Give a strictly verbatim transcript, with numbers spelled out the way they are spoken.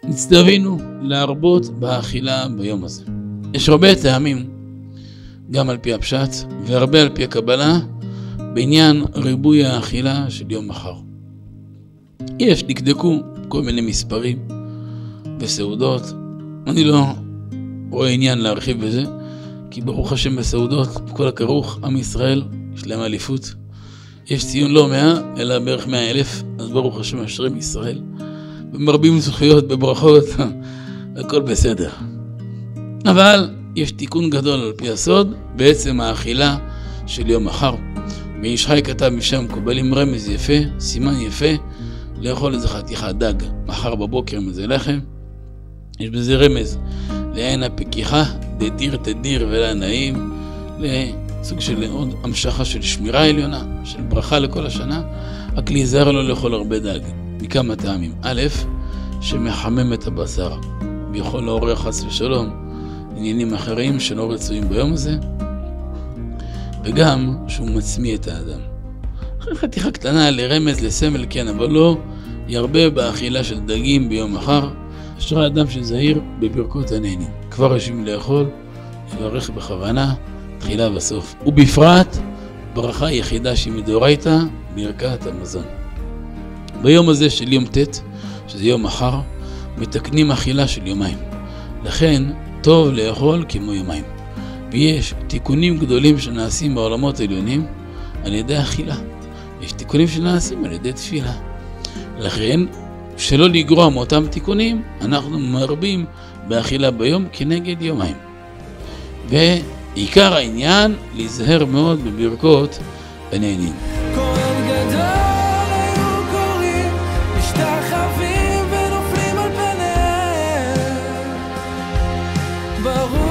נצטווינו להרבות באכילה ביום הזה. יש הרבה טעמים, גם על פי הפשט והרבה על פי הקבלה, בעניין ריבוי האכילה של יום מחר. יש, דקדקו כל מיני מספרים בסעודות. אני לא רואה עניין להרחיב בזה, כי ברוך השם בסעודות, כל הכרוך, עם ישראל, יש להם אליפות. יש ציון לא מאה, אלא בערך מאה אלף, אז ברוך השם אשרים ישראל. במרבים זכויות, בברכות, הכל בסדר. אבל יש תיקון גדול על פי הסוד, בעצם האכילה של יום מחר. מאיש חי כתב משם, קובלים רמז יפה, סימן יפה, לאכול איזה חתיכת דג מחר בבוקר מזה לחם. יש בזה רמז לעין הפקיחה, דדיר תדיר ולה נעים, לסוג של עוד המשכה של שמירה עליונה, של ברכה לכל השנה. רק להיזהר לו לאכול הרבה דג, מכמה טעמים. א', שמחמם את הבשר, ויכול לעורר חס ושלום עניינים אחרים שלא רצויים ביום הזה, וגם שהוא מצמיא את האדם. אחרי חתיכה קטנה לרמז, לסמל, כן, אבל לא ירבה באכילה של דגים ביום מחר. אשרי האדם שזהיר בברכות הנהנים. כבר יושבים לאכול, לברך בכוונה, תחילה וסוף. ובפרט, ברכה יחידה שהיא מדאורייתא, ברכת המזון. ביום הזה של יום ט', שזה יום מחר, מתקנים אכילה של יומיים. לכן, טוב לאכול כמו יומיים. ויש תיקונים גדולים שנעשים בעולמות העליונים על ידי אכילה. יש תיקונים שנעשים על ידי תפילה. לכן, שלא לגרוע מאותם תיקונים, אנחנו מרבים באכילה ביום כנגד יומיים. ועיקר העניין, להיזהר מאוד בברכות הנהנים. ברוך